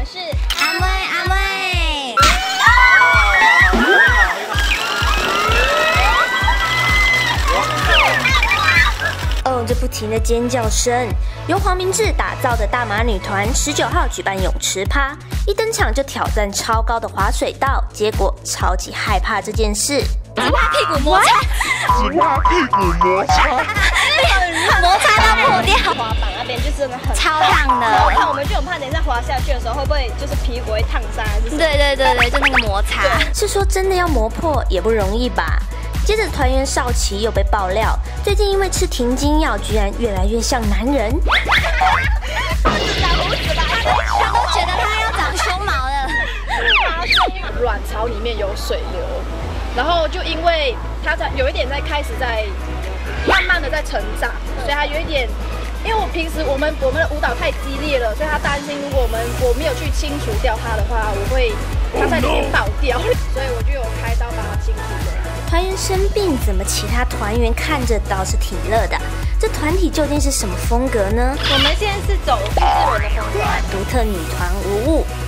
们是阿妹阿妹。 哦，这不停的尖叫声，由黄明志打造的大马女团19号举办泳池趴，一登场就挑战超高的滑水道，结果超级害怕这件事。 只怕屁股摩擦， 只怕屁股摩擦， 摩擦到破掉， 滑板那边就真的很超烫的。 看我们就很怕，等一下滑下去的时候会不会就是屁股会烫伤？ 对，就那个摩擦。 是说真的要磨破也不容易吧？接着团员少奇又被爆料，最近因为吃停经药，居然越来越像男人。 长胡子吧，他都觉得他要长胸毛了。 卵巢里面有水流，然后就因为他有一点开始慢慢的在成长，所以他有一点，因为平时我们的舞蹈太激烈了，所以他担心如果我没有去清除掉它的话，它在里面爆掉，所以我就有开刀把它清除掉。 团员生病，怎么其他团员看着倒是挺乐的？这团体究竟是什么风格呢？ 我们现在是走日文的风格， 独特女团无误。